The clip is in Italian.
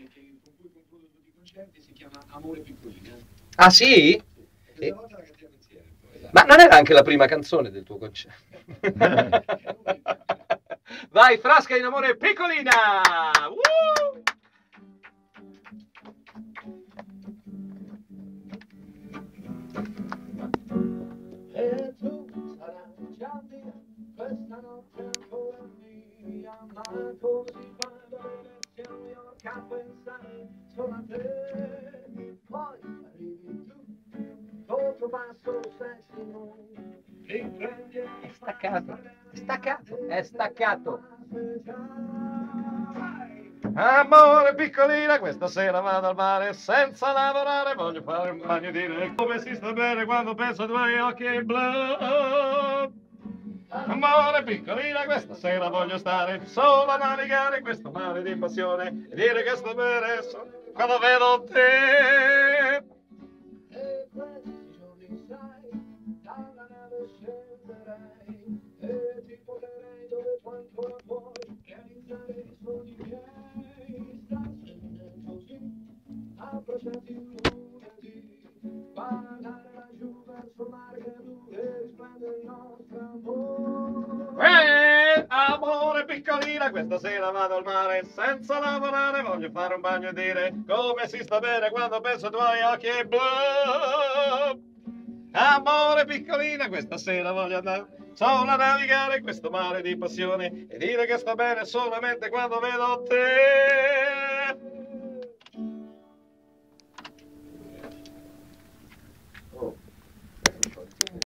con cui concludo tutti i concerti si chiama Amore Piccolina. Ah sì? E questa volta la cantiamo insieme. Esatto. Ma non era anche la prima canzone del tuo concerto? Vai, Frasca in Amore Piccolina! E tu sarai già via, questa notte ancora mia, ma così quando iniziamo io a pensare solo a te, poi arrivi tu, col tuo passo sexy moon, mi prendi e È staccato, è staccato, è staccato. Amore piccolina, questa sera vado al mare senza lavorare, voglio fare un bagno di dire come si sta bene quando penso ai tuoi occhi blu. Amore piccolina, questa sera voglio stare solo a navigare questo mare di passione e dire che sto bene quando vedo te. E questi giorni sai, dalla nave scenderai e ti porterei dove tu ancora puoi realizzare i sogni miei. Stasera così, abbracciati lunedì, guardare laggiù verso il mare che blu e risplende il nostro amore. Amore piccolina, questa sera vado al mare senza lavorare, voglio fare un bagno e dire come si sta bene quando penso ai tuoi occhi blu. Amore piccolina, questa sera voglio andare solo a navigare questo mare di passione e dire che sta bene solamente quando vedo te.